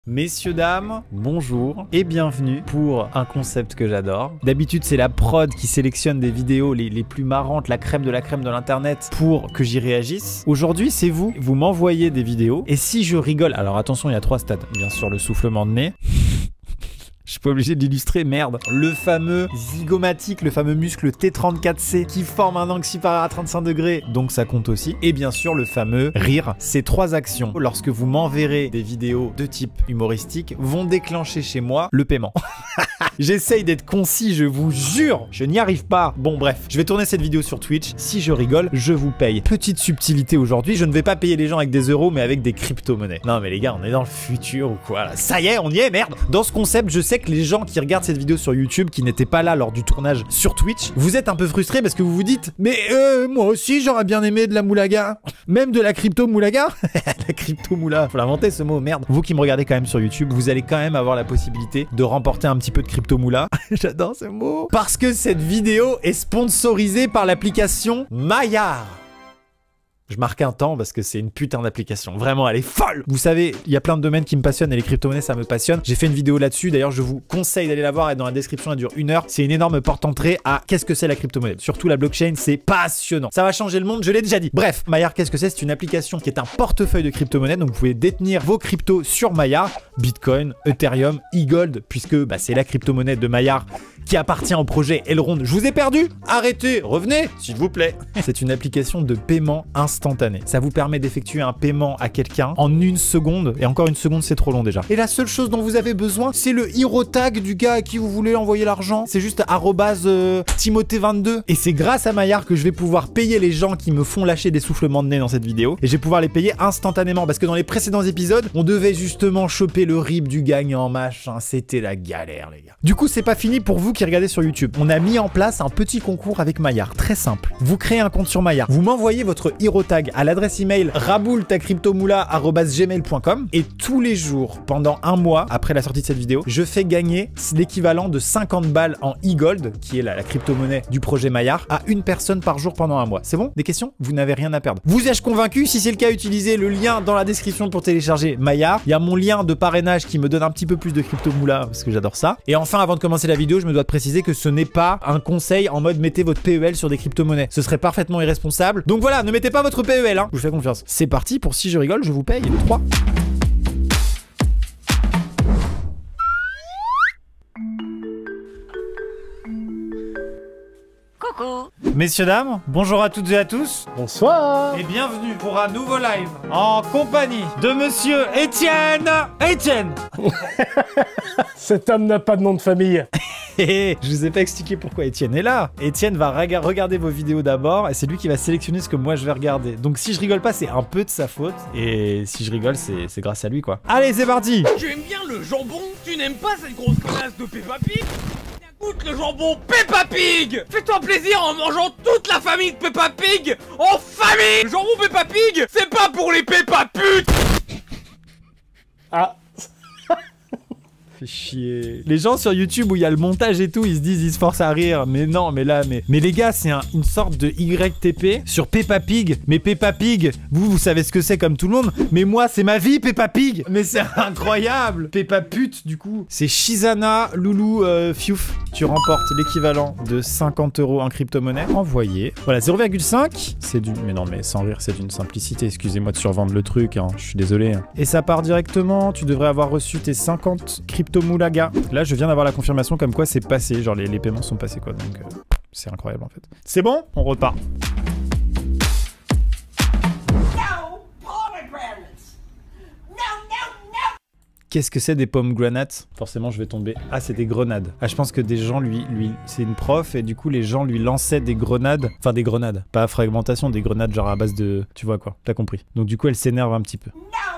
Messieurs, dames, bonjour et bienvenue pour un concept que j'adore. D'habitude, c'est la prod qui sélectionne des vidéos les plus marrantes, la crème de l'internet pour que j'y réagisse. Aujourd'hui, c'est vous. Vous m'envoyez des vidéos et si je rigole... Alors attention, il y a 3 stades. Bien sûr, le soufflement de nez. Je suis pas obligé de l'illustrer, merde. Le fameux zygomatique, le fameux muscle T34C qui forme un angle supérieur à 35 degrés, donc ça compte aussi. Et bien sûr, le fameux rire. Ces 3 actions, lorsque vous m'enverrez des vidéos de type humoristique, vont déclencher chez moi le paiement. J'essaye d'être concis, je vous jure, je n'y arrive pas. Bon bref, je vais tourner cette vidéo sur Twitch. Si je rigole, je vous paye. Petite subtilité aujourd'hui, je ne vais pas payer les gens avec des euros, mais avec des crypto-monnaies. Non mais les gars, on est dans le futur ou quoi là? Ça y est, on y est, merde. Dans ce concept, je sais que les gens qui regardent cette vidéo sur YouTube, qui n'étaient pas là lors du tournage sur Twitch, vous êtes un peu frustrés parce que vous vous dites, mais moi aussi j'aurais bien aimé de la moulaga. Même de la crypto-moulaga. La crypto-moula, faut l'inventer ce mot, merde. Vous qui me regardez quand même sur YouTube, vous allez quand même avoir la possibilité de remporter un petit peu de crypto-moula. J'adore ce mot. Parce que cette vidéo est sponsorisée par l'application Maillard. Je marque un temps parce que c'est une putain d'application. Vraiment, elle est folle. Vous savez, il y a plein de domaines qui me passionnent et les crypto-monnaies, ça me passionne. J'ai fait une vidéo là-dessus. D'ailleurs, je vous conseille d'aller la voir. Elle est dans la description, elle dure 1 heure. C'est une énorme porte-entrée à qu'est-ce que c'est la crypto-monnaie. Surtout la blockchain, c'est passionnant. Ça va changer le monde, je l'ai déjà dit. Bref, Maillard, qu'est-ce que c'est? C'est une application qui est un portefeuille de crypto-monnaies. Donc, vous pouvez détenir vos cryptos sur Maillard. Bitcoin, Ethereum, e-gold, puisque c'est la crypto-monnaie de Maillard qui appartient au projet Elrond. Je vous ai perdu? Arrêtez, revenez, s'il vous plaît. C'est une application de paiement instantané. Ça vous permet d'effectuer un paiement à quelqu'un en 1 seconde. Et encore 1 seconde, c'est trop long déjà. Et la seule chose dont vous avez besoin, c'est le hero tag du gars à qui vous voulez envoyer l'argent. C'est juste @Timothée22. Et c'est grâce à Maillard que je vais pouvoir payer les gens qui me font lâcher des soufflements de nez dans cette vidéo. Et je vais pouvoir les payer instantanément. Parce que dans les précédents épisodes, on devait justement choper le RIB du gagnant, machin. C'était la galère, les gars. Du coup, c'est pas fini pour vous qui regardez sur YouTube. On a mis en place un petit concours avec Maillard. Très simple. Vous créez un compte sur Maillard. Vous m'envoyez votre hero tag à l'adresse email raboultacryptomoula@gmail.com et tous les jours, pendant 1 mois, après la sortie de cette vidéo, je fais gagner l'équivalent de 50 balles en e-gold, qui est la crypto-monnaie du projet Maillard, à une personne par jour pendant 1 mois. C'est bon? Des questions? Vous n'avez rien à perdre. Vous ai-je convaincu? Si c'est le cas, utilisez le lien dans la description pour télécharger Maillard. Il y a mon lien de parrainage qui me donne un petit peu plus de crypto-moula parce que j'adore ça. Et enfin, avant de commencer la vidéo, je me dois de préciser que ce n'est pas un conseil en mode mettez votre PEL sur des crypto-monnaies. Ce serait parfaitement irresponsable. Donc voilà, ne mettez pas votre PEL, hein. Je vous fais confiance. C'est parti pour Si je rigole, je vous paye 3. Coucou. Messieurs, dames, bonjour à toutes et à tous. Bonsoir. Et bienvenue pour un nouveau live en compagnie de monsieur Étienne. Étienne. Cet homme n'a pas de nom de famille. Je vous ai pas expliqué pourquoi Étienne est là. Étienne va regarder vos vidéos d'abord et c'est lui qui va sélectionner ce que moi je vais regarder. Donc si je rigole pas, c'est un peu de sa faute. Et si je rigole, c'est grâce à lui, quoi. Allez, c'est parti. Tu aimes bien le jambon? Tu n'aimes pas cette grosse connasse de Peppa Pig? Goûte le jambon Peppa Pig. Fais-toi plaisir en mangeant toute la famille de Peppa Pig en famille. Le jambon Peppa Pig, c'est pas pour les Peppa putes. Ah. Fait chier. Les gens sur YouTube où il y a le montage et tout, ils se disent, ils se forcent à rire. Mais non, mais là, mais les gars, c'est une sorte de YTP sur Peppa Pig. Mais Peppa Pig, vous savez ce que c'est comme tout le monde. Mais moi, c'est ma vie, Peppa Pig. Mais c'est incroyable. Peppa pute, du coup. C'est Shizana Loulou Fiouf. Tu remportes l'équivalent de 50 € en crypto-monnaie. Envoyé. Voilà, 0,5. C'est du... Mais non, mais sans rire, c'est d'une simplicité. Excusez-moi de survendre le truc, hein. Je suis désolé. Et ça part directement. Tu devrais avoir reçu tes 50 crypto-moulaga. Là, je viens d'avoir la confirmation comme quoi c'est passé. Genre, les paiements sont passés, quoi. Donc, c'est incroyable, en fait. C'est bon? On repart. Qu'est-ce que c'est des pomegranates? Forcément, je vais tomber. Ah, c'est des grenades. Ah, je pense que des gens c'est une prof et du coup, les gens lui lançaient des grenades. Enfin, des grenades. Pas fragmentation, des grenades genre à base de... Tu vois quoi? T'as compris. Donc du coup, elle s'énerve un petit peu.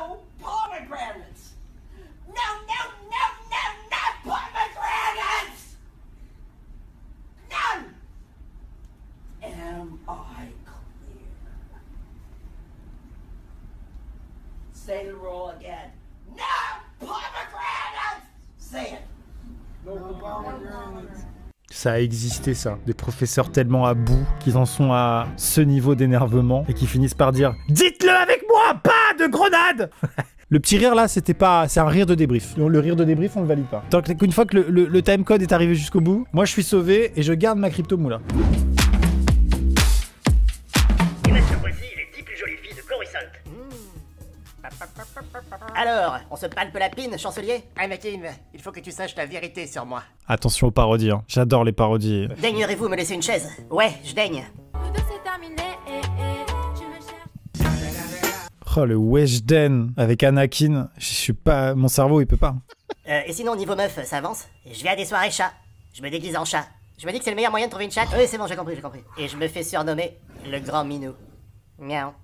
Say the rule again. No pomegranates! Say it. No pomegranates. Ça a existé, ça. Des professeurs tellement à bout qu'ils en sont à ce niveau d'énervement et qui finissent par dire « Dites-le avec moi, pas de grenade !» Le petit rire là, c'était pas... C'est un rire de débrief. Le rire de débrief, on le valide pas. Tant qu'une fois que le timecode est arrivé jusqu'au bout, moi je suis sauvé et je garde ma crypto-moula. Et maintenant voici les 10 plus jolies filles de Coruscant. Alors, on se palpe la pine, chancelier? Anakin, il faut que tu saches la vérité sur moi. Attention aux parodies, hein. J'adore les parodies. Daignerez-vous me laisser une chaise? Ouais, je daigne. Oh, le Weshden avec Anakin. Je suis pas... Mon cerveau, il peut pas. Et sinon, niveau meuf, ça avance? Je vais à des soirées chat. Je me déguise en chat. Je me dis que c'est le meilleur moyen de trouver une chatte. Oui, c'est bon, j'ai compris. Et je me fais surnommer le grand minou. Miaou.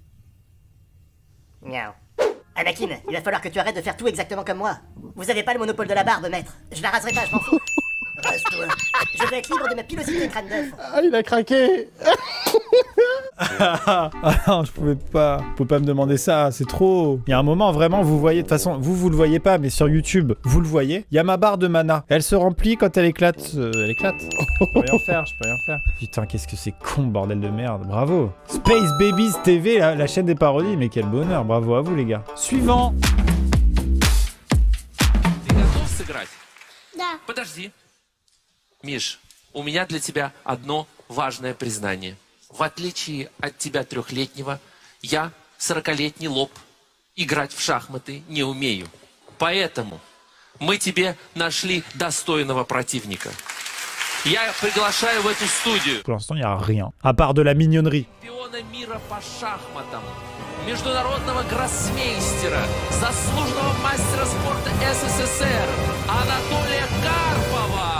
Miaou. Anakin, il va falloir que tu arrêtes de faire tout exactement comme moi. Vous avez pas le monopole de la barbe, maître. Je la raserai pas, je m'en fous. Reste-toi. Je veux être libre de ma pilosité, crâne d'œuf. Ah, il a craqué. Ah non, je pouvais pas. Faut pas me demander ça, c'est trop. Il y a un moment, vraiment, vous voyez, de toute façon, vous le voyez pas, mais sur YouTube, vous le voyez. Il y a ma barre de mana. Elle se remplit quand elle éclate. Elle éclate. Je peux rien faire. Putain, qu'est-ce que c'est con, bordel de merde. Bravo. Space Babies TV, la chaîne des parodies, mais quel bonheur. Bravo à vous, les gars. Suivant. Ты готов сыграть? Да. Подожди. Миш, у меня для тебя одно важное признание. В отличие от тебя 3-летнего, я 40-летний лоб. Играть в шахматы не умею. Поэтому мы тебе нашли достойного противника. Я приглашаю в эту студию. Pour l'instant, il n'y a rien. À part de la mignonnerie. Чемпиона мира по шахматам. Международного гроссмейстера. Заслуженного мастера спорта СССР. Анатолия Карпова.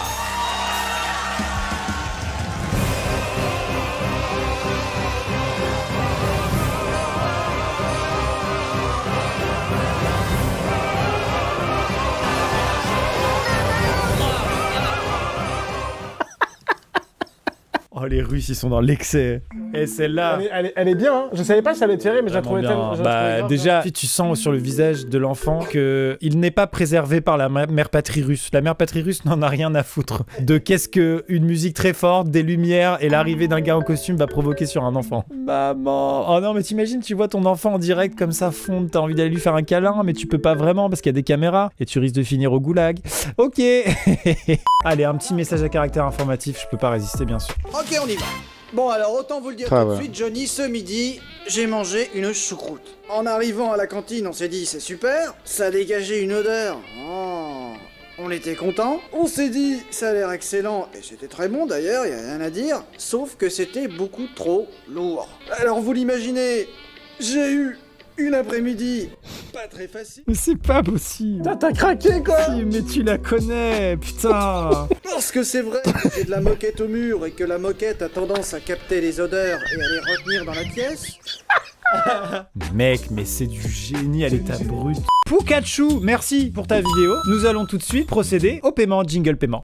Oh, les Russes, ils sont dans l'excès. Et celle-là... Elle est bien, hein. Je savais pas si elle allait tirer, mais je la trouvais Vraiment tellement... bien. Bah, déjà, tu sens sur le visage de l'enfant qu'il n'est pas préservé par la mère patrie russe. La mère patrie russe n'en a rien à foutre de qu'est-ce qu'une musique très forte, des lumières et l'arrivée d'un gars en costume va provoquer sur un enfant. Maman. Oh non, mais t'imagines, tu vois ton enfant en direct comme ça fondre, t'as envie d'aller lui faire un câlin, mais tu peux pas vraiment parce qu'il y a des caméras et tu risques de finir au goulag. Ok. Allez, un petit message à caractère informatif, je peux pas résister, bien sûr. Ok, on y va. Bon, alors autant vous le dire tout de suite, Johnny, ce midi, j'ai mangé une choucroute. En arrivant à la cantine, on s'est dit, c'est super, ça dégageait une odeur. Oh, on était content. On s'est dit, ça a l'air excellent, et c'était très bon d'ailleurs, y a rien à dire, sauf que c'était beaucoup trop lourd. Alors vous l'imaginez, j'ai eu une après-midi pas très facile. Mais c'est pas possible. T'as craqué, quoi. Si, mais tu la connais, putain. Parce que c'est vrai que j'ai de la moquette au mur et que la moquette a tendance à capter les odeurs et à les retenir dans la pièce. Mec, mais c'est du génie à l'état brut. Pikachu, merci pour ta vidéo. Nous allons tout de suite procéder au paiement, jingle paiement.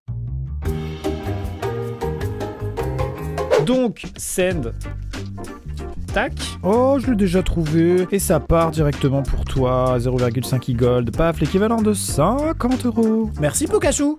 Donc, send. Tac. Oh, je l'ai déjà trouvé. Et ça part directement pour toi. 0,5 e-gold. Paf, l'équivalent de 50 €. Merci, Pikachu.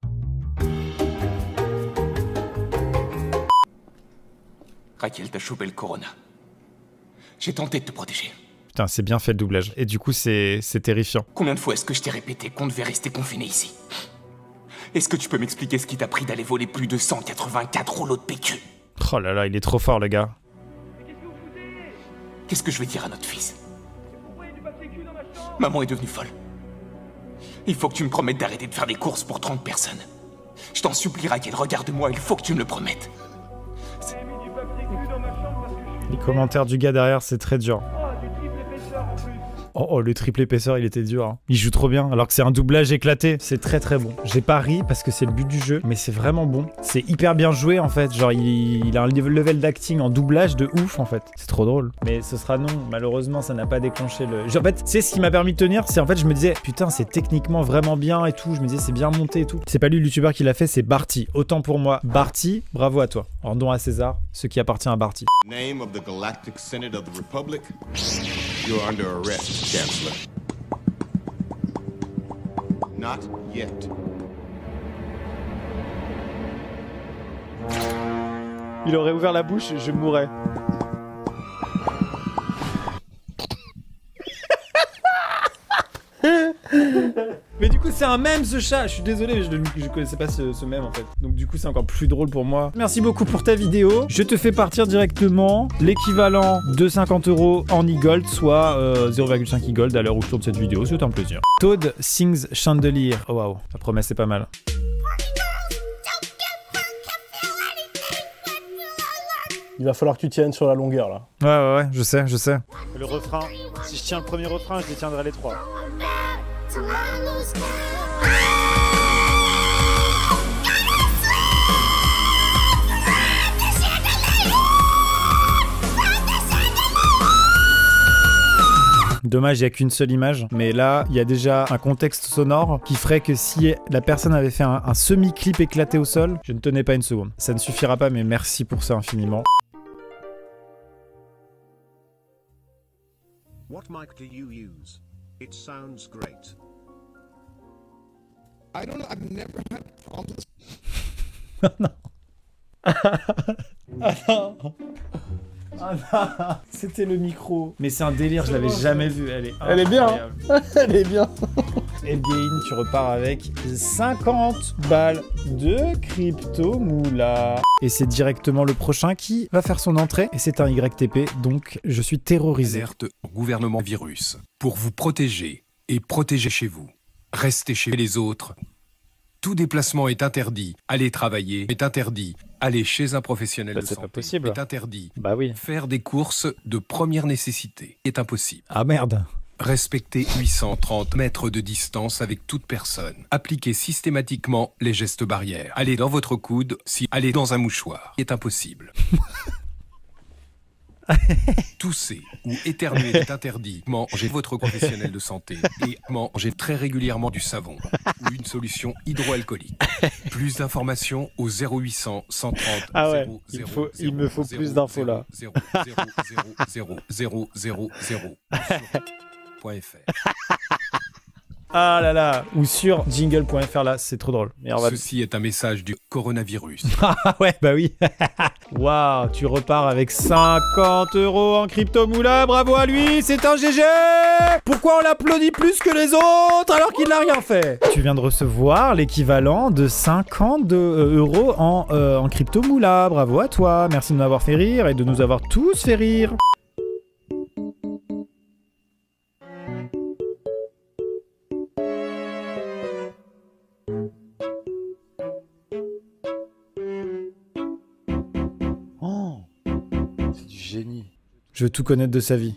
Raquel t'a chopé le corona. J'ai tenté de te protéger. Putain, c'est bien fait le doublage. Et du coup, c'est terrifiant. Combien de fois est-ce que je t'ai répété qu'on devait rester confiné ici? Est-ce que tu peux m'expliquer ce qui t'a pris d'aller voler plus de 184 rouleaux de PQ? Oh là là, il est trop fort, le gars. Qu'est-ce que je vais dire à notre fils? Maman est devenue folle. Il faut que tu me promettes d'arrêter de faire des courses pour 30 personnes. Je t'en supplie, Raquel, regarde-moi, il faut que tu me le promettes. Les commentaires du gars derrière, c'est très dur. Oh, le triple épaisseur, il était dur. Hein. Il joue trop bien, alors que c'est un doublage éclaté. C'est très très bon. J'ai pas ri parce que c'est le but du jeu, mais c'est vraiment bon. C'est hyper bien joué en fait. Genre, il a un level d'acting en doublage de ouf en fait. C'est trop drôle. Mais ce sera non. Malheureusement, ça n'a pas déclenché le. En fait, c'est ce qui m'a permis de tenir. C'est en fait, je me disais, putain, c'est techniquement vraiment bien et tout. Je me disais, c'est bien monté et tout. C'est pas lui le youtubeur qui l'a fait, c'est Barty. Autant pour moi. Barty, bravo à toi. Rendons à César ce qui appartient à Barty. Name of the Galactic Senate of the Republic. You're under arrest, Chancellor. Not yet. Il aurait ouvert la bouche, je mourrais. Mais du coup, c'est un mème ce chat. Je suis désolé, je connaissais pas ce mème en fait. Donc du coup, c'est encore plus drôle pour moi. Merci beaucoup pour ta vidéo. Je te fais partir directement l'équivalent de 50 € en e-gold, soit 0,5 e-gold à l'heure où je tourne cette vidéo. C'est un plaisir. Toad sings Chandelier. Oh waouh, la promesse c'est pas mal. Il va falloir que tu tiennes sur la longueur là. Ouais, je sais. Le refrain, si je tiens le premier refrain, je les tiendrai les 3. Dommage, il n'y a qu'une seule image, mais là, il y a déjà un contexte sonore qui ferait que si la personne avait fait un semi-clip éclaté au sol, je ne tenais pas une seconde. Ça ne suffira pas, mais merci pour ça infiniment. What mic do you use? It sounds great. I don't know, I've never had problems. Non. Ah non. Ah non. C'était le micro. Mais c'est un délire, je l'avais jamais vu. Elle est bien. Elle est bien. Elgain, tu repars avec 50 balles de crypto-moula. Et c'est directement le prochain qui va faire son entrée. Et c'est un YTP, donc je suis terrorisé. Alerte au gouvernement virus. Pour vous protéger et protéger chez vous. Restez chez les autres. Tout déplacement est interdit. Aller travailler est interdit. Aller chez un professionnel de santé pas possible. est interdit. Bah oui. Faire des courses de première nécessité est impossible. Ah merde. Respectez 830 mètres de distance avec toute personne. Appliquez systématiquement les gestes barrières. Allez dans votre coude, si allez dans un mouchoir est impossible. Tousser ou éternuer est interdit. Mangez votre professionnel de santé et mangez très régulièrement du savon ou une solution hydroalcoolique. Plus d'informations au 0800 130 ah ouais, 0, il me faut plus d'infos là. 0 0 0 0 0 0.fr. Ah là là, ou sur jingle.fr là, c'est trop drôle. Mais Ceci est un message du coronavirus. Ah ouais, bah oui. Waouh, tu repars avec 50 € en crypto-moula, bravo à lui, c'est un GG. Pourquoi on l'applaudit plus que les autres alors qu'il n'a rien fait? Tu viens de recevoir l'équivalent de 50 € en crypto-moula, bravo à toi, merci de m'avoir fait rire et de nous avoir tous fait rire. Je veux tout connaître de sa vie.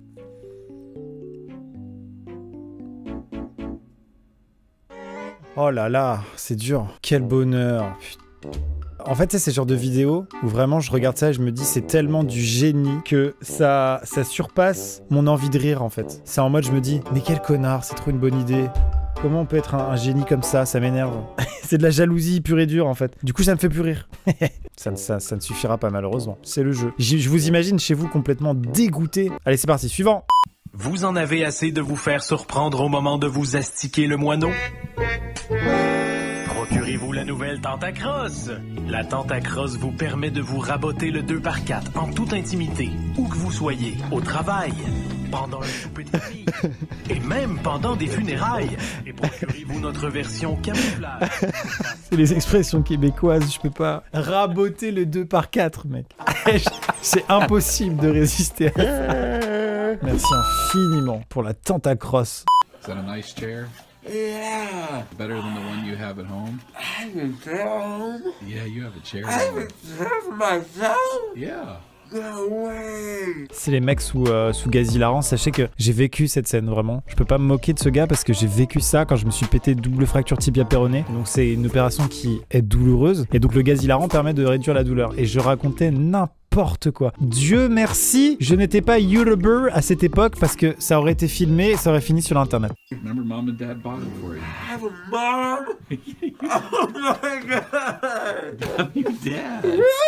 Oh là là, c'est dur. Quel bonheur. Putain. En fait, c'est ce genre de vidéo où vraiment je regarde ça et je me dis c'est tellement du génie que ça surpasse mon envie de rire en fait. C'est en mode je me dis mais quel connard, c'est trop une bonne idée. Comment on peut être un génie comme ça m'énerve. C'est de la jalousie pure et dure en fait. Du coup ça me fait plus rire. ça ne suffira pas malheureusement. C'est le jeu. Je vous imagine chez vous complètement dégoûté. Allez c'est parti, suivant. Vous en avez assez de vous faire surprendre au moment de vous astiquer le moineau? Procurez-vous la nouvelle Tentacross. La Tentacross vous permet de vous raboter le 2x4 en toute intimité, où que vous soyez, au travail, pendant un souper de famille, et même pendant des funérailles. Et procurez-vous notre version camouflage. C'est les expressions québécoises, je peux pas raboter le 2x4, mec. C'est impossible de résister à ça. Merci infiniment pour la Tentacross. Is that a nice chair? Yeah. Better than the one you have at home? I have a chair at home? Yeah, you have a chair I have a chair for myself? Yeah. No way. C'est les mecs sous gaz hilarant. Sachez que j'ai vécu cette scène vraiment. Je peux pas me moquer de ce gars parce que j'ai vécu ça quand je me suis pété double fracture tibia péroné. Donc c'est une opération qui est douloureuse. Et donc le gaz hilarant permet de réduire la douleur. Et je racontais n'importe quoi. Dieu merci, je n'étais pas YouTuber à cette époque parce que ça aurait été filmé et ça aurait fini sur l'internet. Remember mom and dad bought it for you. I have a mom? Oh my god! I'm your dad.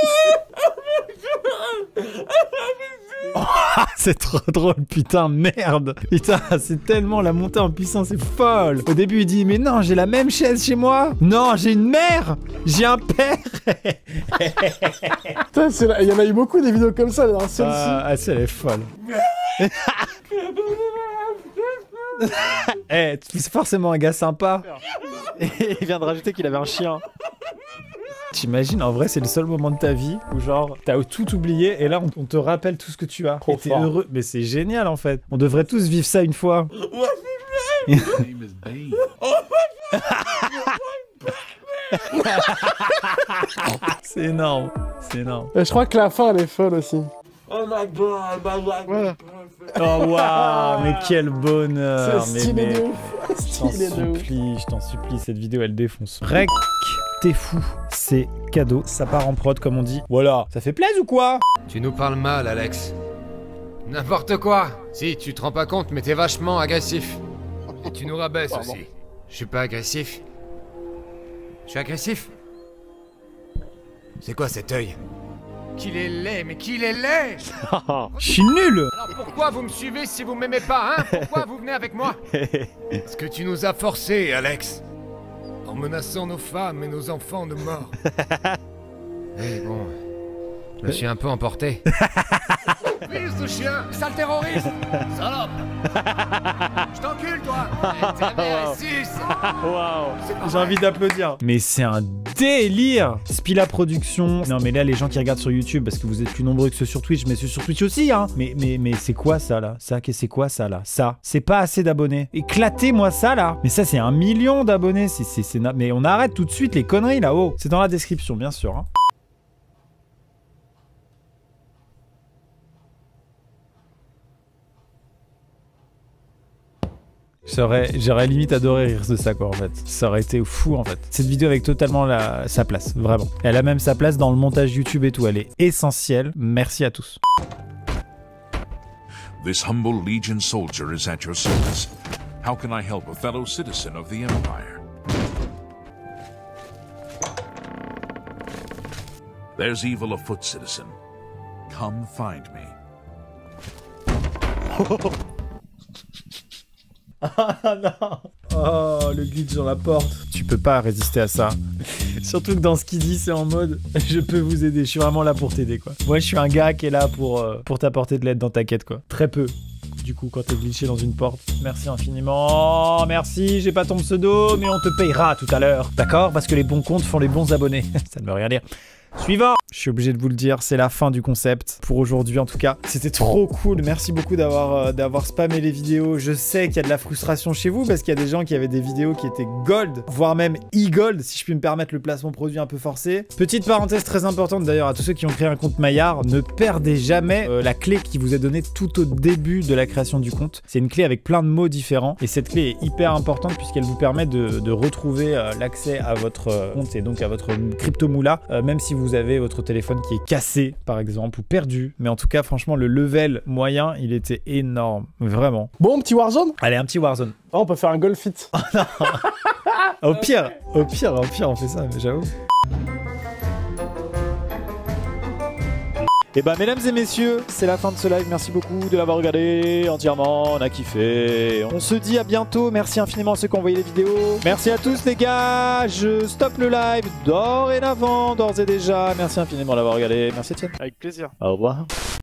Oh, c'est trop drôle, putain, merde. Putain, c'est tellement la montée en puissance, c'est folle. Au début, il dit, mais non, j'ai la même chaise chez moi. Non, j'ai une mère. J'ai un père. Putain, il y en a eu beaucoup des vidéos comme ça, dans celle-ci. Ah, celle-là est folle. Eh, c'est forcément un gars sympa. Et il vient de rajouter qu'il avait un chien. T'imagines, en vrai, c'est le seul moment de ta vie où genre, t'as tout oublié et là, on te rappelle tout ce que tu as. Et t'es heureux. Mais c'est génial, en fait. On devrait tous vivre ça une fois. C'est énorme. C'est énorme. Je crois que la fin, elle est folle aussi. Oh my god, my life is perfect. Oh waouh, mais quel bonheur. C'est stylé de ouf. Je t'en supplie, cette vidéo elle défonce. Rec, t'es fou, c'est cadeau, ça part en prod comme on dit. Voilà, ça fait plaisir ou quoi? Tu nous parles mal, Alex. N'importe quoi. Si, tu te rends pas compte, mais t'es vachement agressif. Et tu nous rabaisses aussi. Je suis pas agressif. Je suis agressif? C'est quoi cet œil? Qu'il est laid, mais qu'il est laid! Je suis nul! Alors pourquoi vous me suivez si vous m'aimez pas, hein? Pourquoi vous venez avec moi? Parce que tu nous as forcés, Alex. En menaçant nos femmes et nos enfants de mort. Eh bon... Je me suis un peu emporté. Fils de chien! Sale terroriste! Salope! Je t'encule, toi! Ta mère est suce! Waouh! J'ai envie d'applaudir. Mais c'est un délire! Spila Production. Non, mais là, les gens qui regardent sur YouTube, parce que vous êtes plus nombreux que ceux sur Twitch, mais ceux sur Twitch aussi, hein! Mais c'est quoi ça, là? C'est quoi ça, là? Ça, c'est pas assez d'abonnés. Éclatez-moi ça, là! Mais ça, c'est 1 million d'abonnés. Mais on arrête tout de suite les conneries, là-haut. C'est dans la description, bien sûr, hein. J'aurais limite adoré rire de ça quoi en fait. Ça aurait été fou en fait. Cette vidéo avec totalement sa place, vraiment. Elle a même sa place dans le montage YouTube et tout. Elle est essentielle. Merci à tous. This humble Legion soldier is at your service. How can I help a fellow citizen of the Empire? There's evil afoot, citizen. Come find me. Ah non. Oh, le glitch dans la porte. Tu peux pas résister à ça. Surtout que dans ce qu'il dit, c'est en mode je peux vous aider. Je suis vraiment là pour t'aider, quoi. Moi, je suis un gars qui est là pour t'apporter de l'aide dans ta quête, quoi. Très peu. Du coup, quand t'es glitché dans une porte. Merci infiniment. Oh, merci, j'ai pas ton pseudo, mais on te payera tout à l'heure. D'accord? Parce que les bons comptes font les bons abonnés. Ça ne veut rien dire. Suivant. Je suis obligé de vous le dire, c'est la fin du concept pour aujourd'hui en tout cas. C'était trop cool, merci beaucoup d'avoir spammé les vidéos. Je sais qu'il y a de la frustration chez vous parce qu'il y a des gens qui avaient des vidéos qui étaient gold, voire même e-gold, si je puis me permettre le placement produit un peu forcé. Petite parenthèse très importante d'ailleurs à tous ceux qui ont créé un compte Maillard, ne perdez jamais la clé qui vous est donnée tout au début de la création du compte. C'est une clé avec plein de mots différents et cette clé est hyper importante puisqu'elle vous permet de retrouver l'accès à votre compte et donc à votre crypto-moula, même si vous avez votre téléphone qui est cassé par exemple ou perdu, mais en tout cas franchement le level moyen il était énorme, vraiment. Bon, petit Warzone? Allez, un petit Warzone. Oh, on peut faire un golf fit. Au pire on fait ça, mais j'avoue. Et bah mesdames et messieurs, c'est la fin de ce live, merci beaucoup de l'avoir regardé entièrement, on a kiffé. On se dit à bientôt, merci infiniment à ceux qui ont envoyé les vidéos. Merci à tous les gars, je stoppe le live dorénavant, d'ores et déjà. Merci infiniment d'avoir regardé, merci Etienne. Avec plaisir. Au revoir.